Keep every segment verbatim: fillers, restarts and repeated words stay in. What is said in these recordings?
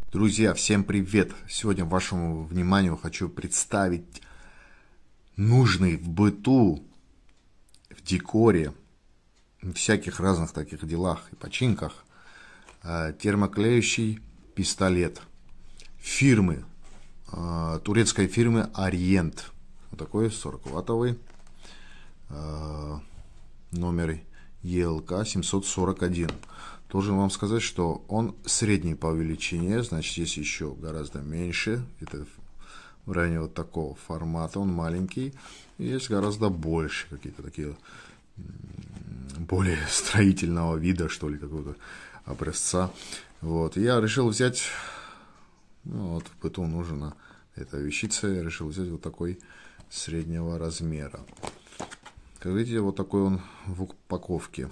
Друзья, всем привет! Сегодня вашему вниманию хочу представить нужный в быту, в декоре, в всяких разных таких делах и починках термоклеющий пистолет фирмы, турецкой фирмы Ориент. Вот такой сорок ваттовый, номер Е Л К семьсот сорок один. Должен вам сказать, что он средний по величине, значит, есть еще гораздо меньше. Это в районе вот такого формата, он маленький. И есть гораздо больше, какие-то такие более строительного вида, что ли, какого-то образца. Вот. Я решил взять, ну, вот в быту нужна эта вещица, я решил взять вот такой среднего размера. Как видите, вот такой он в упаковке.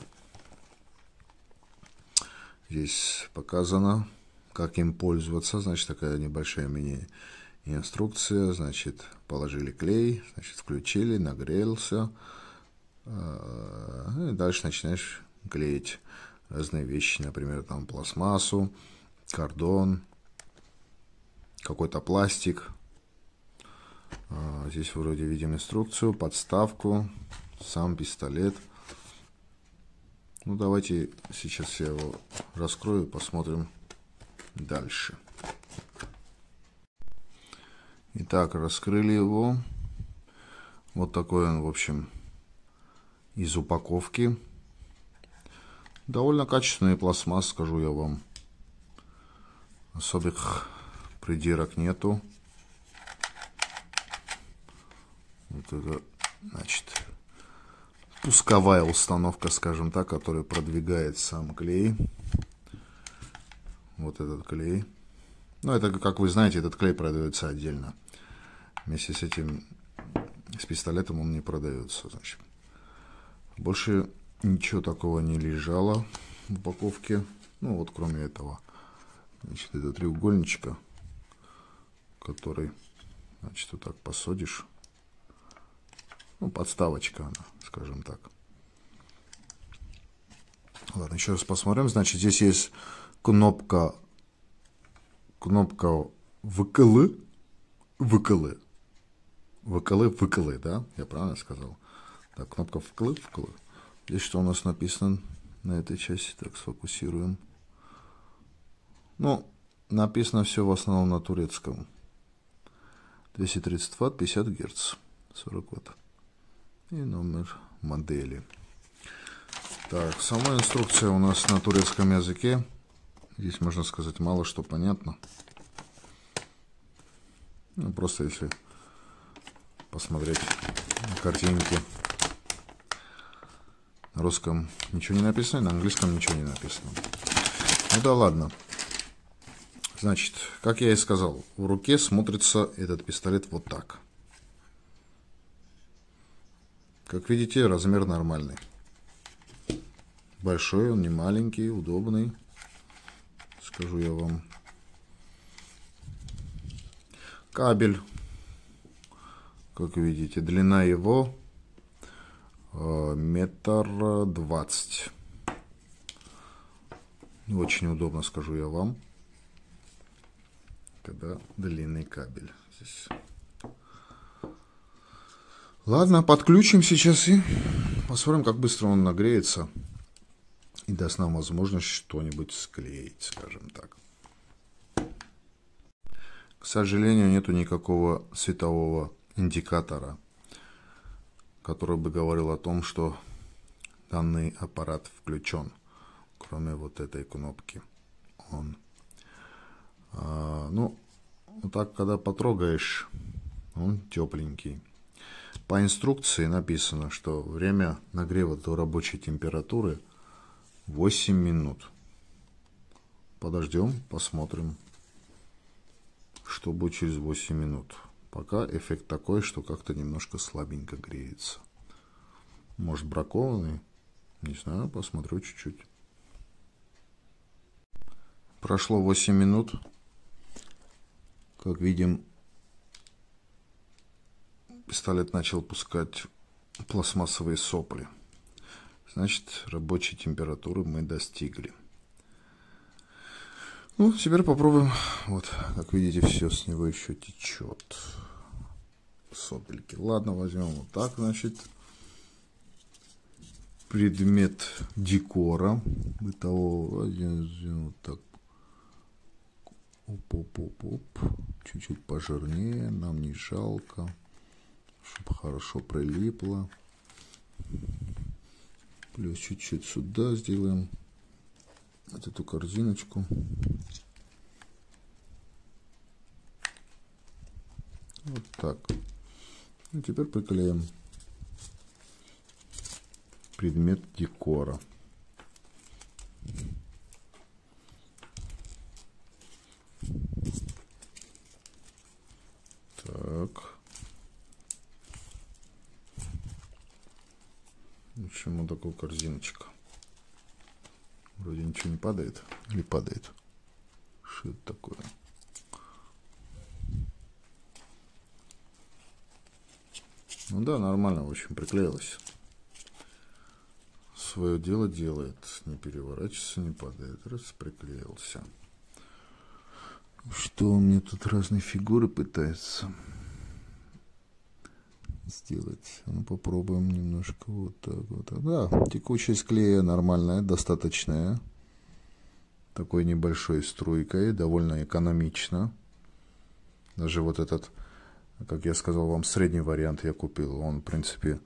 Здесь показано, как им пользоваться. Значит, такая небольшая мини-инструкция. Значит, положили клей, значит, включили, нагрелся. И дальше начинаешь клеить разные вещи. Например, там пластмассу, кордон, какой-то пластик. Здесь вроде видим инструкцию, подставку, сам пистолет. Ну, давайте сейчас я его раскрою и посмотрим дальше. Итак, раскрыли его. Вот такой он, в общем, из упаковки. Довольно качественный пластмасс, скажу я вам. Особых придирок нету. Вот это, значит, пусковая установка, скажем так, которая продвигает сам клей. Вот этот клей. Ну, это, как вы знаете, этот клей продается отдельно. Вместе с этим, с пистолетом он не продается. Значит. Больше ничего такого не лежало в упаковке. Ну, вот кроме этого. Значит, это треугольничка, который, значит, вот так посадишь. Ну, подставочка она, скажем так. Ладно, еще раз посмотрим. Значит, здесь есть кнопка, кнопка вэ ка эл, вэ ка эл, вэ ка эл, вэ ка эл, да? Я правильно сказал? Так, кнопка вэ ка эл, вэ ка эл. Здесь что у нас написано на этой части? Так, сфокусируем. Ну, написано все в основном на турецком. двести тридцать ватт, пятьдесят герц, сорок ватт. И номер модели. Так, сама инструкция у нас на турецком языке. Здесь, можно сказать, мало что понятно. Ну, просто если посмотреть на картинки. На русском ничего не написано, на английском ничего не написано. Ну да ладно. Значит, как я и сказал, в руке смотрится этот пистолет вот так. Как видите, размер нормальный. Большой он, не маленький, удобный. Скажу я вам. Кабель. Как видите, длина его метр двадцать. Очень удобно, скажу я вам. Когда длинный кабель здесь. Ладно, подключим сейчас и посмотрим, как быстро он нагреется и даст нам возможность что-нибудь склеить, скажем так. К сожалению, нету никакого светового индикатора, который бы говорил о том, что данный аппарат включен, кроме вот этой кнопки on. А, ну, вот так, когда потрогаешь, он тепленький. По инструкции написано, что время нагрева до рабочей температуры восемь минут. Подождем, посмотрим, что будет через восемь минут. Пока эффект такой, что как-то немножко слабенько греется. Может, бракованный? Не знаю, посмотрю чуть-чуть. Прошло восемь минут. Как видим, пистолет начал пускать пластмассовые сопли. Значит, рабочей температуры мы достигли. Ну, теперь попробуем. Вот, как видите, все с него еще течет. Сопельки. Ладно, возьмем вот так, значит. Предмет декора бытового. Возьмем вот так. Оп-оп-оп-оп. Чуть-чуть пожирнее. Нам не жалко. Чтобы хорошо прилипло. Плюс чуть-чуть сюда сделаем. Вот эту корзиночку. Вот так. И теперь приклеим предмет декора. Так. Почему такая корзиночка? Вроде ничего не падает. Или падает? Что это такое? Ну да, нормально, в общем, приклеилось. Свое дело делает. Не переворачивается, не падает. Раз, приклеился. Что он мне тут разные фигуры пытается сделать? Ну, попробуем немножко вот так вот. Да, текучесть клея нормальная, достаточная. Такой небольшой струйкой, довольно экономично. Даже вот этот, как я сказал вам, средний вариант я купил. Он, в принципе,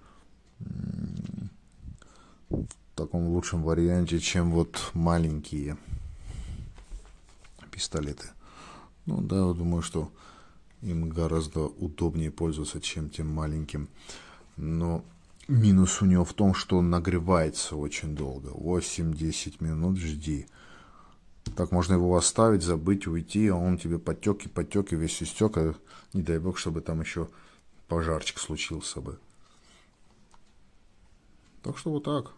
в таком лучшем варианте, чем вот маленькие пистолеты. Ну да, я думаю, что им гораздо удобнее пользоваться, чем тем маленьким. Но минус у него в том, что он нагревается очень долго. восемь-десять минут жди. Так можно его оставить, забыть, уйти, а он тебе потек и потек, и весь истек. А не дай бог, чтобы там еще пожарчик случился бы. Так что вот так.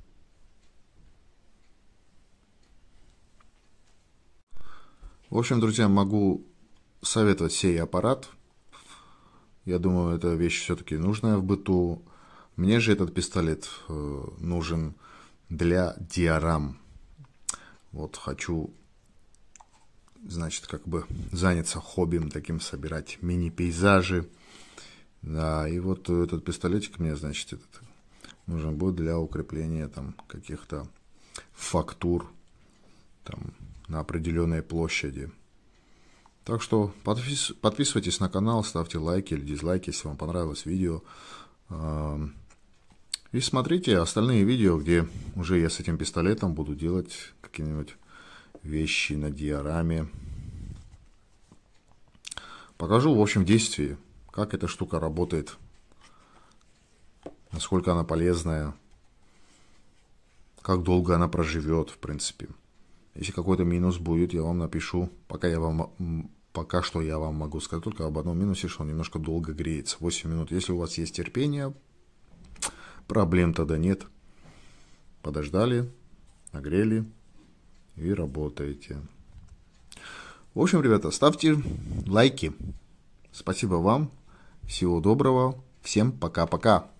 В общем, друзья, могу советовать сей аппарат. Я думаю, эта вещь все-таки нужная в быту. Мне же этот пистолет нужен для диорам. Вот хочу, значит, как бы заняться хоббием таким, собирать мини-пейзажи. Да, и вот этот пистолетик мне, значит, этот нужен будет для укрепления там каких-то фактур там на определенной площади. Так что подпис подписывайтесь на канал, ставьте лайки или дизлайки, если вам понравилось видео. И смотрите остальные видео, где уже я с этим пистолетом буду делать какие-нибудь вещи на диораме. Покажу, в общем, в действии, как эта штука работает, насколько она полезная, как долго она проживет, в принципе. Если какой-то минус будет, я вам напишу. Пока, я вам, пока что я вам могу сказать только об одном минусе, что он немножко долго греется. восемь минут. Если у вас есть терпение, проблем тогда нет. Подождали, нагрели и работаете. В общем, ребята, ставьте лайки. Спасибо вам. Всего доброго. Всем пока-пока.